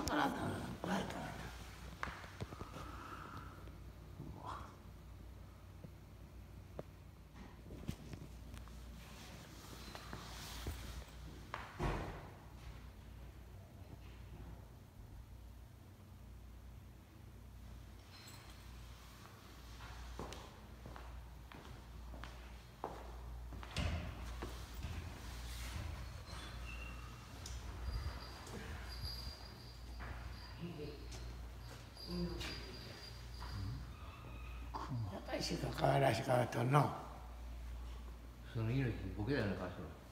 からライト。やっぱりしか可愛らしかったの。 その猪木ボケだよね、かしら。